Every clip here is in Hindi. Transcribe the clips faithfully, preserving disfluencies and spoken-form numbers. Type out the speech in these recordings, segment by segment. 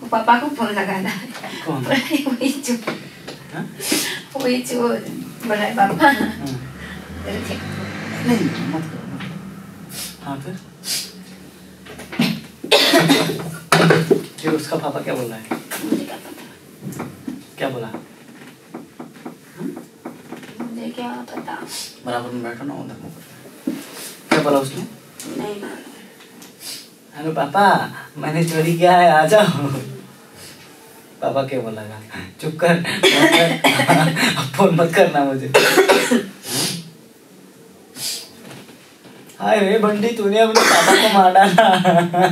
पापा को फोन लगाना है। कौन? वही जो हाँ? वही जो बड़ा पापा नहीं मत करो। हाँ फिर फिर उसका पापा क्या बोल रहा है? मुझे क्या पता, क्या बोला? मुझे क्या पता। बराबर में बैठो ना उधर मुँह कर। क्या बोला उसने? नहीं मालूम। हेलो पापा, मैंने चोरी किया है, आ जाओ। पापा क्या बोलेगा? चुप कर, फोन मत करना मुझे। हाय रे बंटी, तूने अपने पापा को मार डाला।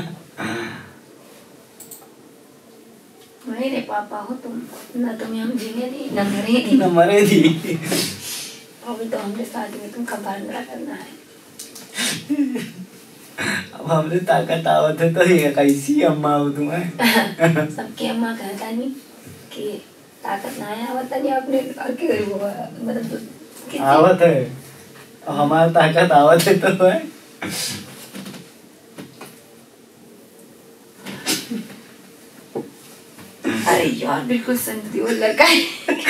मेरे पापा हो तुम, ना तुम्हें हम जीने दी ना मरे दी। ना मरे दी। अभी तो हमने शादी में तुमका बांधना करना है। अब हमने ताकत आवत है तो ये कैसी अम्मा हो तुम्हें? सबकी अम्मा कहता नहीं कि ताकत ना आया आवत नहीं अपने घर के वो मतलब आवत है, हमारा ताकत आवत है तो है। अरे यार बिल्कुल सन्नी वो लड़का है।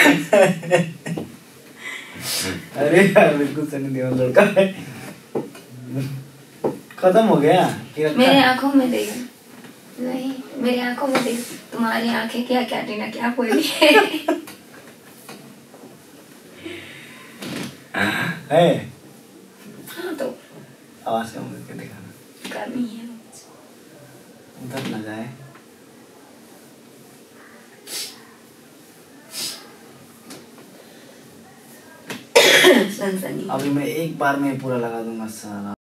अरे यार बिल्कुल सनी देओल लड़का है। खत्म हो गया? मेरे आंखों में देख, नहीं मेरी आंखों में देख, तुम्हारी आंखें क्या क्या टीना क्या बोली है। है हाँ तो आवाज कम करके दिखाना। करनी है उधर ना जाए। सनसनी। अभी मैं एक बार में पूरा लगा दूंगा सारा।